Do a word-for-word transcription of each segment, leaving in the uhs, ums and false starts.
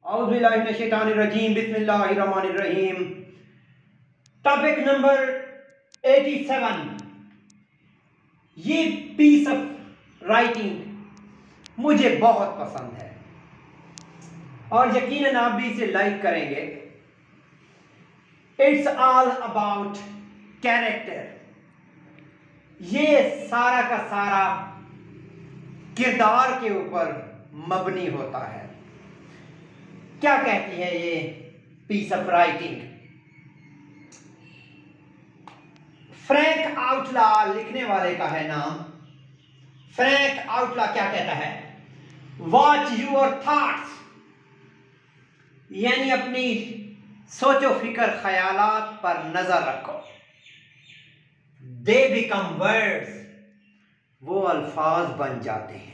औज़ुबिल्लाहि मिनश्शैतानिर्रजीम बिस्मिल्लाहिर्रहमानिर्रहीम। Topic number सत्तासी। ये पीस ऑफ राइटिंग मुझे बहुत पसंद है और यकीनन आप भी इसे लाइक करेंगे। It's all about character. ये सारा का सारा किरदार के ऊपर मबनी होता है। क्या कहती है ये piece of writing? Frank Outlaw लिखने वाले का है नाम। फ्रैंक आउटला क्या कहता है? वॉच यूर थॉट्स, यानी अपनी सोचो फिक्र ख्यालात पर नजर रखो। दे बिकम वर्ड्स, वो अल्फाज बन जाते हैं।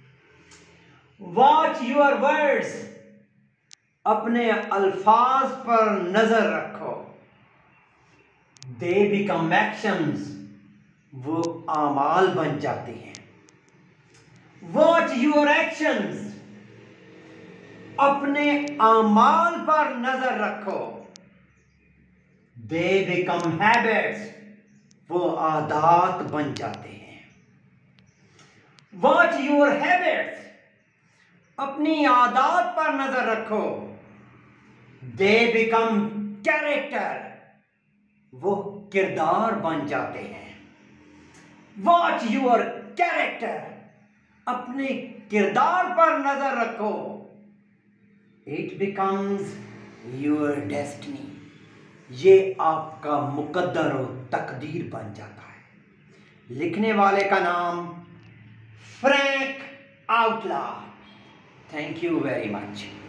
वॉच यूर वर्ड्स, अपने अल्फाज पर नजर रखो। दे बिकम एक्शंस, वो आमाल बन जाते हैं। वॉच यूर एक्शंस, अपने आमाल पर नजर रखो। दे बिकम हैबिट्स, वो आदत बन जाते हैं। वॉच यूर हैबिट्स, अपनी आदत पर नजर रखो। दे बिकम कैरेक्टर, वो किरदार बन जाते हैं। वॉच यूर कैरेक्टर, अपने किरदार पर नजर रखो। इट बिकम्स योर डेस्टिनी, ये आपका मुकद्दर और तकदीर बन जाता है। लिखने वाले का नाम Frank Outlaw. Thank you very much.